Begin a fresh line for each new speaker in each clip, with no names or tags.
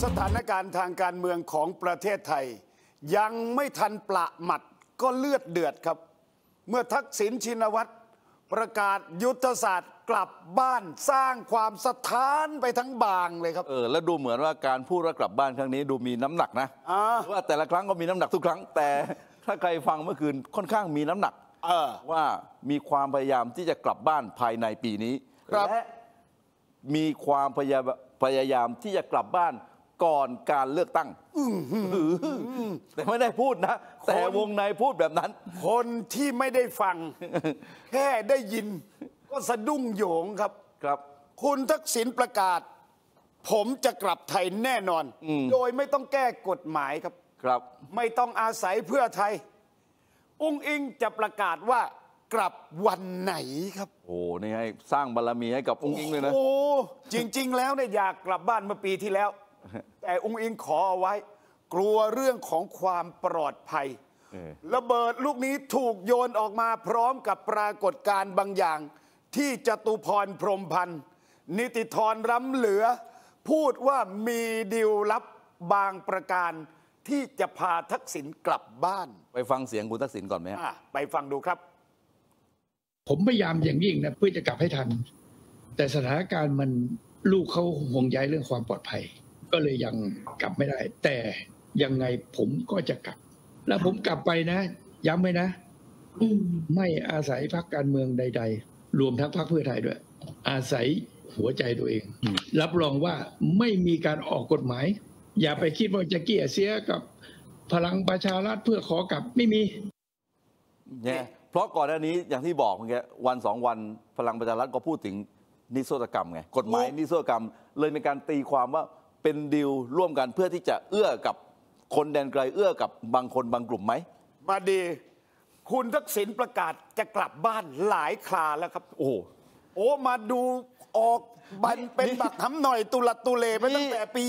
สถานการณ์ทางการเมืองของประเทศไทยยังไม่ทันประหมัดก็เลือดเดือดครับเมื่อทักษิณชินวัตรประกาศยุทธศาสตร์กลับบ้านสร้างความสะท้านไปทั้งบางเลยครับ
แล้วดูเหมือนว่าการพูดว่ากลับบ้านครั้งนี้ดูมีน้ำหนักนะว่าแต่ละครั้งก็มีน้ำหนักทุกครั้งแต่ถ้าใครฟังเมื่อคืนค่อนข้างมีน้ำหนักว่ามีความพยายามที่จะกลับบ้านภายในปีนี้และมีความพยายามที่จะกลับบ้านก่อนการเลือกตั้งแต่ไม่ได้พูดนะแต่วงในพูดแบบนั้น
คนที่ไม่ได้ฟัง แค่ได้ยินก็สะดุ้งโหยงครับคุณทักษิณประกาศผมจะกลับไทยแน่นอนโดยไม่ต้องแก้กฎหมายครับไม่ต้องอาศัยเพื่อไทยอุ้งอิงจะประกาศว่ากลับวันไหนครับ
โอ้นี่ให้สร้างบารมีให้กับอุ้งอิงเลยนะ
โอ้จริงๆแล้วเนี่ยอยากกลับบ้านเมื่อปีที่แล้วแต่อุ้งอิงขอเอาไว้กลัวเรื่องของความปลอดภัยระเบิดลูกนี้ถูกโยนออกมาพร้อมกับปรากฏการณ์บางอย่างที่จตุพรพรหมพันธ์นิติธรล้ำเหลือพูดว่ามีดีลลับบางประการที่จะพาทักษิณกลับบ้าน
ไปฟังเสียงคุณทักษิณก่อนไหม
ไปฟังดูครับ
ผมพยายามอย่างยิ่งนะเพื่อจะกลับให้ทันแต่สถานการณ์มันลูกเขาห่วงใยเรื่องความปลอดภัยก็เลยยังกลับไม่ได้แต่ยังไงผมก็จะกลับแล้วผมกลับไปนะย้ำไว้นะไม่อาศัยพรรคการเมืองใดๆรวมทั้งพรรคเพื่อไทยด้วยอาศัยหัวใจตัวเองรับรองว่าไม่มีการออกกฎหมายอย่าไปคิดว่าจะเกี่ยเสียกับพลังประชารัฐเพื่อขอกลับไม่มี
เนี่ยเพราะก่อนหน้านี้อย่างที่บอกเมื่อกี้วันสองวันพลังประชารัฐก็พูดถึงนิรโทษกรรมไงกฎหมายนิรโทษกรรมเลยมีการตีความว่าเป็นดีลร่วมกันเพื่อที่จะเอื้อกับคนแดนไกลเอื้อกับบางคนบางกลุ่มไหม
มาดีคุณทักษิณประกาศจะกลับบ้านหลายคราแล้วครับโอ้มาดูออกบันเป็นบักทำหน่อยตุลัดตุเลไปตั้งแต่ปี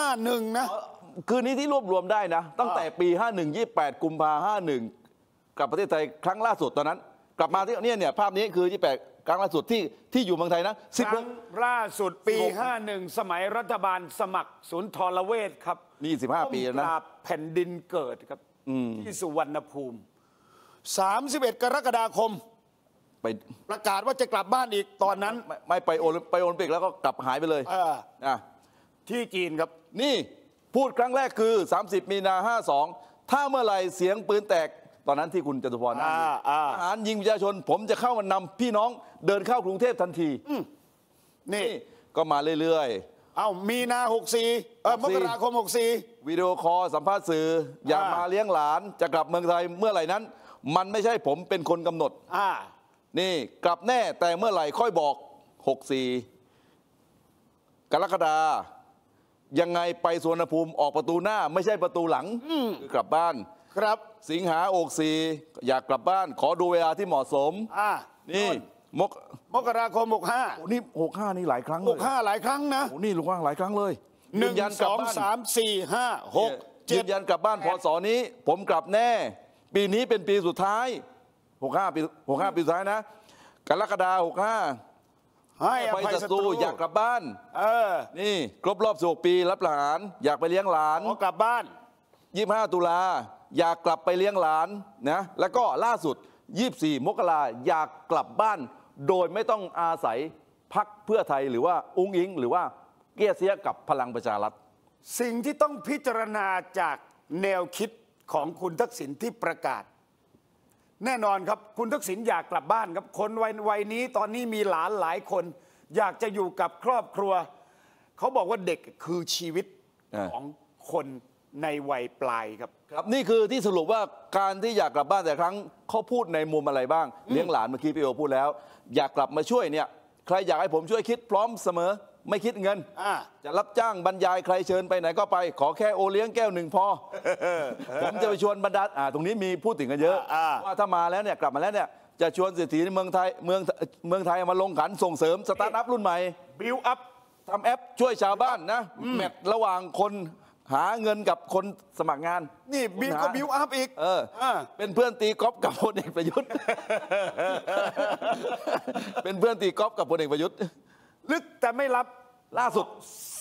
51นะ
คืนนี้ที่รวบรวมได้นะตั้งแต่ปี51 28กุมภาพันธ์51กลับประเทศไทยครั้งล่าสุดตอนนั้นกลับมาที่เนี่ยภาพนี้คือ28ครั้งล่าสุดที่อยู่เมืองไทยนะ
ครั้งล่าสุดปี51สมัยรัฐบาลสมัครศูนย์ทรเวชครับ
นี่15ปีแล้วนะ
แผ่นดินเกิดครับที่สุวรรณภูมิ31กรกฎาคม
ไป
ประกาศว่าจะกลับบ้านอีกตอนนั้น
ไม่ไปโอลิมปิกแล้วก็กลับหายไปเลย
ที่จีนครับ
นี่พูดครั้งแรกคือ30มีนา52ถ้าเมื่อไหร่เสียงปืนแตกตอนนั้นที่คุณจตุพรทหารยิงประชาชนผมจะเข้ามานำพี่น้องเดินเข้ากรุงเทพทันทีนี่ก็มาเรื่อย
ๆมีนา64มกราคม64
วิดีโอคอลสัมภาษณ์สื่ออยากมาเลี้ยงหลานจะกลับเมืองไทยเมื่อไหร่นั้นมันไม่ใช่ผมเป็นคนกำหนดนี่กลับแน่แต่เมื่อไหร่ค่อยบอก64กรกฎายังไงไปสุวรรณภูมิออกประตูหน้าไม่ใช่ประตูหลังกลับบ้าน
ครับ
สิงหา64อยากกลับบ้านขอดูเวลาที่เหมาะสมนี่
มกราคม65
นี่65นี่หลายครั้งเลย
65หลายครั้งนะ
นี่หลายครั้งเลย
1 2 3 4 5 6 7
ยืนยันกลับบ้านพศนี้ผมกลับแน่ปีนี้เป็นปีสุดท้าย65ปีสุดท้ายนะกรกฎาคม65
ให้อภัยศัตรู
อยากกลับบ้านนี่ครบรอบ16 ปีรับหลานอยากไปเลี้ยงหลาน
กลับบ้าน
25 ตุลาอยากกลับไปเลี้ยงหลานนะแล้วก็ล่าสุด24 มกราอยากกลับบ้านโดยไม่ต้องอาศัยพรรคเพื่อไทยหรือว่าอุ้งอิงหรือว่าเกี้ยเสียกับพลังประชารัฐ
สิ่งที่ต้องพิจารณาจากแนวคิดของคุณทักษิณที่ประกาศแน่นอนครับคุณทักษิณอยากกลับบ้านครับคนวัยนี้ตอนนี้มีหลานหลายคนอยากจะอยู่กับครอบครัวเขาบอกว่าเด็กคือชีวิตของคนในวัยปลายครับ
นี่คือที่สรุปว่าการที่อยากกลับบ้านแต่ครั้งเขาพูดในมุมอะไรบ้างเลี้ยงหลานเมื่อกี้พี่โอพูดแล้วอยากกลับมาช่วยเนี่ยใครอยากให้ผมช่วยคิดพร้อมเสมอไม่คิดเงินจะรับจ้างบรรยายใครเชิญไปไหนก็ไปขอแค่โอเลี้ยงแก้ว1พอ ผมจะไปชวนบรรดาตรงนี้มีพูดถึงกันเยอะว่าถ้ามาแล้วเนี่ยกลับมาแล้วเนี่ยจะชวนเศรษฐีในเมืองไทยมาลงขันส่งเสริมสตาร์ทอัพรุ่นใหม่
บิลอัพ
ทำแอปช่วยชาวบ้านนะแมทระหว่างคนหาเงินกับคนสมัครงาน
นี่บิลอัพอีก
เป็นเพื่อนตีกอล์ฟกับพลเอกประยุทธ์ เป็นเพื่อนตีกอล์ฟกับพลเอกประยุทธ์
ลึกแต่ไม่รับ
ล่าสุด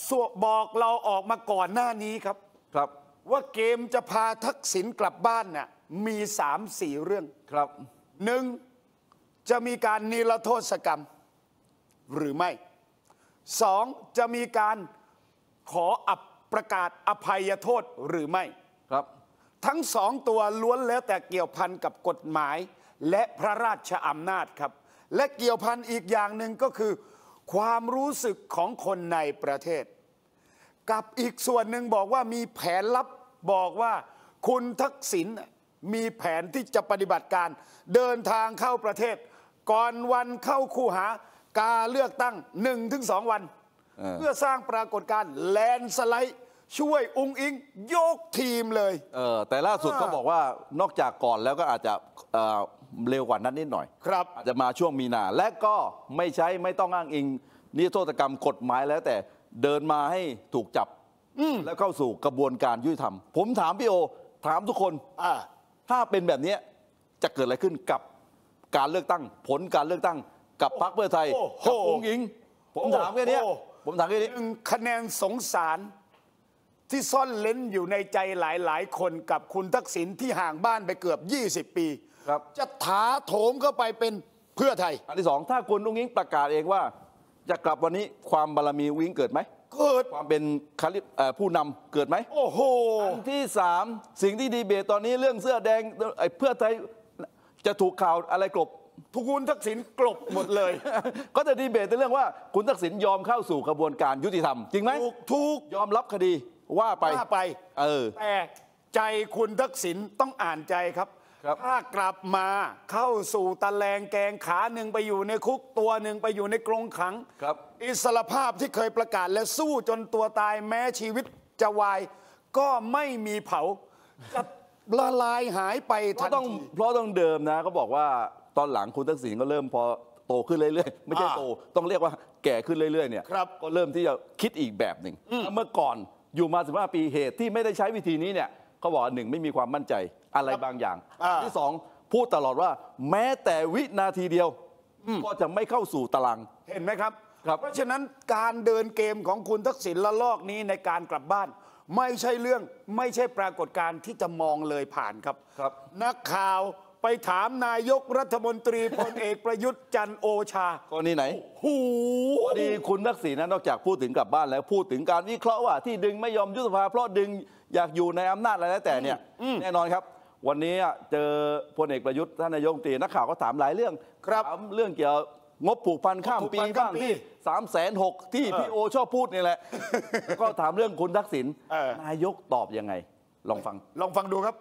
บอกเราออกมาก่อนหน้านี้ครับ
ครับ
ว่าเกมจะพาทักษิณกลับบ้านน่ะมี3-4 เรื่อง
ครับ
หนึ่งจะมีการนิรโทษกรรมหรือไม่สองจะมีการขอประกาศอภัยโทษหรือไม่
ครับ
ทั้งสองตัวล้วนแล้วแต่เกี่ยวพันกับกฎหมายและพระราชอำนาจครับและเกี่ยวพันอีกอย่างหนึ่งก็คือความรู้สึกของคนในประเทศกับอีกส่วนหนึ่งบอกว่ามีแผนลับบอกว่าคุณทักษิณมีแผนที่จะปฏิบัติการเดินทางเข้าประเทศก่อนวันเข้าคูหาการเลือกตั้ง 1-2 วันเพื่อสร้างปรากฏการณ์แลนด์สไลด์ช่วยอุ้งอิงยกทีมเลย
แต่ล่าสุดก็บอกว่านอกจากก่อนแล้วก็อาจจะเร็วกว่านั้นนิดหน่อย
ครับ
อาจจะมาช่วงมีนาและก็ไม่ต้องอ้างอิงนิรโทษกรรมกฎหมายแล้วแต่เดินมาให้ถูกจับแล้วเข้าสู่กระบวนการยุติธรรมผมถามพี่โอถามทุกคนถ้าเป็นแบบนี้จะเกิดอะไรขึ้นกับการเลือกตั้งผลการเลือกตั้งกับพรรคเพื่อไทยกับอุ้งอิงผมถามแค่นี้
คะแนนสงสารที่ซ่อนเล้นอยู่ในใจหลายๆคนกับคุณทักษิณที่ห่างบ้านไปเกือบ20 ปีจะถาโถมเข้าไปเป็นเพื่อไทย
อันที่สองถ้าคุณอุ้งอิงประกาศเองว่าจะกลับวันนี้ความบารมีอุ้งอิงเกิดไหม
เกิด
ความเป็นผู้นำเกิดไหม
โอ้โห
อันที่สามสิ่งที่ดีเบตตอนนี้เรื่องเสื้อแดงเพื่อไทยจะถูกข่าวอะไรกลบ
ทุกคุณทักษิณกลบหมดเลย
ก็จะดีเบตในเรื่องว่าคุณทักษิณยอมเข้าสู่กระบวนการยุติธรรมจริงไหม
ถูก
ยอมรับคดีว่าไป
แต่ใจคุณทักษิณต้องอ่านใจครับถ้ากลับมาเข้าสู่ตะแลงแกงขาหนึ่งไปอยู่ในคุกตัวหนึ่งไปอยู่ในกรงขังอิสรภาพที่เคยประกาศและสู้จนตัวตายแม้ชีวิตจะวายก็ไม่มีเผาจะละลายหายไปทันที
เพราะต้องเดิมนะก็บอกว่าตอนหลังคุณทักษิณก็เริ่มพอโตขึ้นเรื่อยๆไม่ใช่โตต้องเรียกว่าแก่ขึ้นเรื่อยๆเนี่ยก็เริ่มที่จะคิดอีกแบบหนึ่งเมื่อก่อนอยู่มา15 ปีเหตุที่ไม่ได้ใช้วิธีนี้เนี่ยเขาบอกหนึ่งไม่มีความมั่นใจอะไรบางอย่างที่สองพูดตลอดว่าแม้แต่วินาทีเดียวก็จะไม่เข้าสู่ตาราง
เห็นไหมครับเพราะฉะนั้นการเดินเกมของคุณทักษิณละลอกนี้ในการกลับบ้านไม่ใช่เรื่องไม่ใช่ปรากฏการณ์ที่จะมองเลยผ่านครับนักข่าวไปถามนายกรัฐมนตรีพลเอกประยุทธ์จันทร์โอชาก
รณีไหนพอดีคุณทักษิณนอกจากพูดถึงกลับบ้านแล้วพูดถึงการวิเคราะห์ว่าที่ดึงไม่ยอมยุบสภาเพราะดึงอยากอยู่ในอำนาจอะไรแล้วแต่เนี่ยแน่นอนครับวันนี้เจอพลเอกประยุทธ์ท่านนายกรัฐมนตรีนักข่าวก็ถามหลายเรื่องถามเรื่องเกี่ยวงบผูกพันข้ามปีบ้างที่360,000ที่พี่โอชอบพูดนี่แหละก็ถามเรื่องคุณทักษิณนายกตอบยังไงลองฟัง
ดูครับ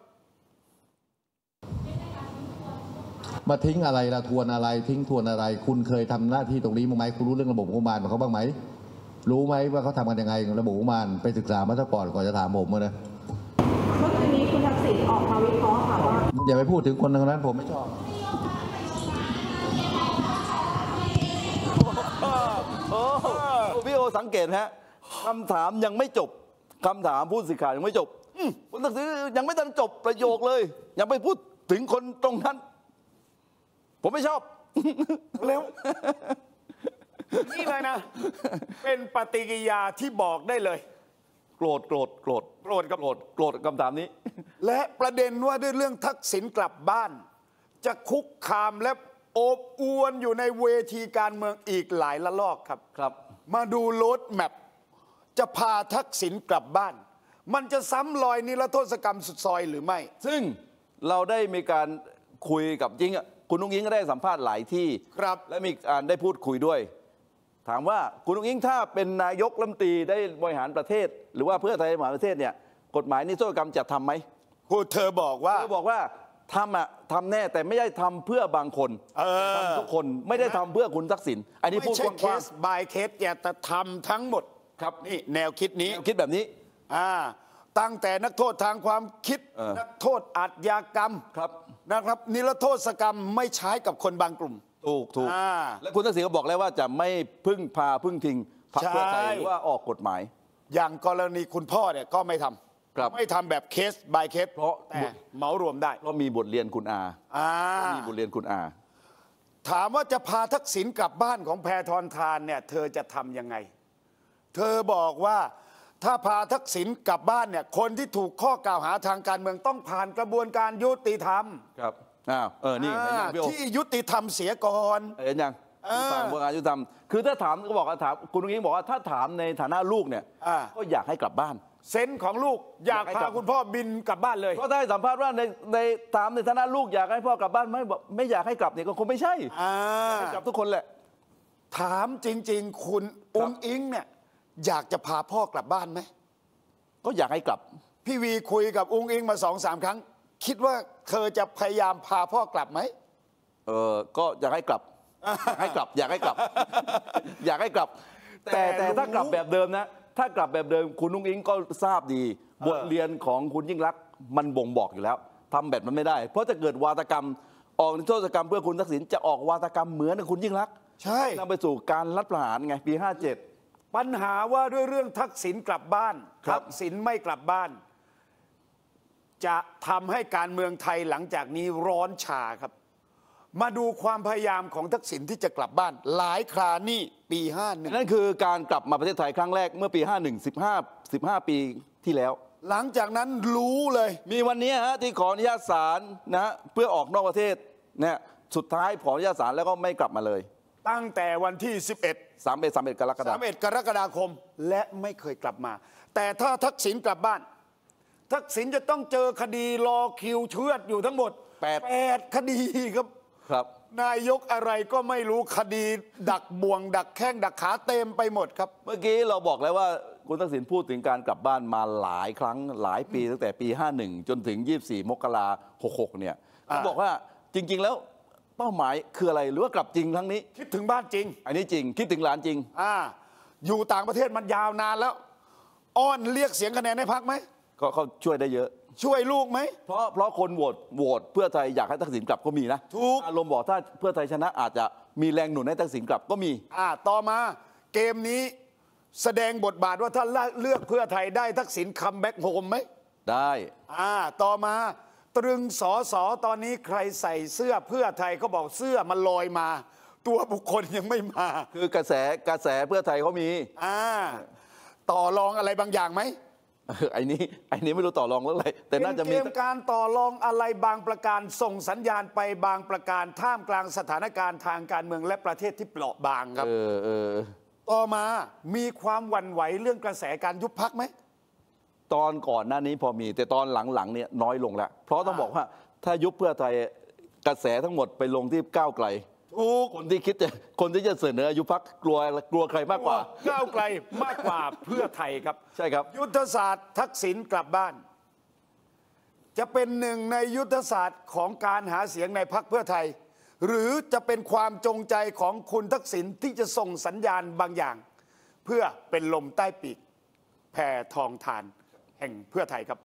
มาทิ้งอะไรละทวนอะไรทิ้งทวนอะไรคุณเคยทำหน้าที่ตรงนี้มั้งไหมคุณรู้เรื่องระบบงบประมาณของเขาบ้างไหมรู้ไหมว่าเขาทำกันยังไงระบบงบประมาณไปศึกษามาซะก่อนจะถามผมนะ
เมื่อคืนนี้คุณทักษิณออกมาวิเคราะห์ค่ะว่า
อย่าไปพูดถึงคนนั้นผมไม่ชอบ
พี่โอสังเกตฮะคำถามยังไม่จบคำถามผู้สื่อข่าวยังไม่จบคุณทักษิณยังไม่ทันจบประโยคเลยยังไม่พูดถึงคนตรงนั้นผมไม่ชอบ
เร็วนี่เลยนะเป็นปฏิกิริยาที่บอกได้เลย
โกรธคำถามนี้
และประเด็นว่าด้วยเรื่องทักษิณกลับบ้านจะคุกคามและโอบอวลอยู่ในเวทีการเมืองอีกหลายละลอกครับมาดูโรดแมพจะพาทักษิณกลับบ้านมันจะซ้ำรอยนิรโทษกรรมสุดซอยหรือไม่
ซึ่งเราได้มีการคุยกับจริงคุณอุ้งอิงก็ได้สัมภาษณ์หลายที่และมีการได้พูดคุยด้วยถามว่าคุณอุ้งอิงถ้าเป็นนายกรัฐมนตรีได้บริหารประเทศหรือว่าเพื่อไทยบริหารประเทศเนี่ยกฎหมายนิรโทษกรรมจะทำไหม
เธอบอกว่า
ทำแน่แต่ไม่ได้ทำเพื่อบางคนทำทุกคนไม่ได้ทำเพื่อคุณทักษิณอันนี้พูดกว้างๆไม่ใช่เคส
by เคสแต่ทำทั้งหมด
ครับ
นี่แนวคิดนี้
คิดแบบนี้
ตั้งแต่นักโทษทางความคิดนักโทษอาชญากรรมนะครับนิรโทษกรรมไม่ใช้กับคนบางกลุ่ม
ถูกและคุณทักษิณก็บอกแล้วว่าจะไม่พึ่งทิ้งพรรคเพื่อไทยหรือว่าออกกฎหมาย
อย่างกรณีคุณพ่อเนี่ยก็ไม่ทำแบบเคส by เคส
เพราะ
แต่เหมารวมได้
เพราะมีบทเรียนคุณอามีบทเรียนคุณอา
ถามว่าจะพาทักษิณกลับบ้านของแพทองธารเนี่ยเธอจะทำยังไงเธอบอกว่าถ้าพาทักษิณกลับบ้านเนี่ยคนที่ถูกข้อกล่าวหาทางการเมืองต้องผ่านกระบวนการยุติธรรม
ครับอ้าวนี่เห็นยังพี่โอ
ที่ยุติธรรมเสียก่อน
เห็นยังผ่านกระบวนการยุติธรรมคือถ้าถามก็บอกว่าถามคุณอุ้งอิงบอกว่าถ้าถามในฐานะลูกเนี่ยก็อยากให้กลับบ้าน
เซนส์ของลูกอยากพาคุณพ่อบินกลับบ้านเลย
ก็ได้สัมภาษณ์ว่าในถามในฐานะลูกอยากให้พ่อกลับบ้านไม่อยากให้กลับเนี่ยก็คงไม่ใช่ให้กลับทุกคนแหละ
ถามจริงๆคุณอุ้งอิงเนี่ยอยากจะพาพ่อกลับบ้านไหม
ก็อยากให้กลับ
พี่วีคุยกับอุ้งอิงมา2-3 ครั้งคิดว่าเธอจะพยายามพาพ่อกลับไหม
ก็อยากให้กลับอยากให้กลับอยากให้กลับแต่ถ้ากลับแบบเดิมนะถ้ากลับแบบเดิมคุณนุ้งอิงก็ทราบดีบทเรียนของคุณยิ่งลักษณ์มันบ่งบอกอยู่แล้วทำแบบมันไม่ได้เพราะจะเกิดวาทกรรมออกนิรโทษกรรมเพื่อคุณทักษิณจะออกวาทกรรมเหมือนกับคุณยิ่งลักษณ์
ใช่
นำไปสู่การรัฐประหารไงปี57
ปัญหาว่าด้วยเรื่องทักษิณกลับบ้านทักษิณไม่กลับบ้านจะทำให้การเมืองไทยหลังจากนี้ร้อนชาครับมาดูความพยายามของทักษิณที่จะกลับบ้านหลายครานี่ปี51
นั่นคือการกลับมาประเทศไทยครั้งแรกเมื่อปี51 15 ปีที่แล้ว
หลังจากนั้นรู้เลย
มีวันนี้ที่ขออนุญาตศาลนะเพื่อออกนอกประเทศเนี่ยสุดท้ายขออนุญาตศาลแล้วก็ไม่กลับมาเลย
ตั้งแต่วันที่
31 กรกฎาคม
และไม่เคยกลับมาแต่ถ้าทักษิณกลับบ้านทักษิณจะต้องเจอคดีรอคิวเชือดอยู่ทั้งหมด8 คดีครับนายกอะไรก็ไม่รู้คดีดักบ่วงดักแข้งดักขาเต็มไปหมดครับ
เมื่อกี้เราบอกแล้วว่าคุณทักษิณพูดถึงการกลับบ้านมาหลายครั้งหลายปีตั้งแต่ปี51จนถึง24 มกราคม 66เนี่ยเขาบอกว่าจริงๆแล้วเป้าหมายคืออะไรหรือว่ากลับจริงครั้งนี้
คิดถึงบ้านจริง
อันนี้จริงคิดถึงหลานจริง
อยู่ต่างประเทศมันยาวนานแล้วอ้อนเรียกเสียงคะแนนให้พรรคไหม
ก็เขาช่วยได้เยอะ
ช่วยลูกไหม
เพราะคนโหวตเพื่อไทยอยากให้ทักษิณกลับก็มีนะ
ถูก
อารมณ์บอกถ้าเพื่อไทยชนะอาจจะมีแรงหนุนให้ทักษิณกลับก็มี
ต่อมาเกมนี้แสดงบทบาทว่าถ้าเลือกเพื่อไทยได้ทักษิณคัมแบ็กโฮมไหม
ได้
ต่อมาตรึงสอตอนนี้ใครใส่เสื้อเพื่อไทยเขาบอกเสื้อมันลอยมาตัวบุคคลยังไม่มา
คือกระแสเพื่อไทยเขามี
ต่อรองอะไรบางอย่างไหม
ไอ้นี้ไม่รู้ต่อรองเรื่องอะไรแต่น่าจะมี
เกมการต่อรองอะไรบางประการส่งสัญญาณไปบางประการท่ามกลางสถานการณ์ทางการเมืองและประเทศที่เปราะบางครับต่อมามีความหวั่นไหวเรื่องกระแสการยุบพรรคไหม
ตอนก่อนหน้านี้พอมีแต่ตอนหลังๆเนี่ยน้อยลงแล้วเพราะต้องบอกว่าถ้ายุบเพื่อไทยกระแสทั้งหมดไปลงที่ก้าวไกลคนที่จะเสนอยุบพรรคกลัวใครมากกว่า
ก้าวไกลมากกว่าเพื่อไทยครับ
ใช่ครับ
ยุทธศาสตร์ทักษิณกลับบ้านจะเป็นหนึ่งในยุทธศาสตร์ของการหาเสียงในพรรคเพื่อไทยหรือจะเป็นความจงใจของคุณทักษิณที่จะส่งสัญญาณบางอย่างเพื่อเป็นลมใต้ปีกแผ่ทองทานแห่งเพื่อไทยครับ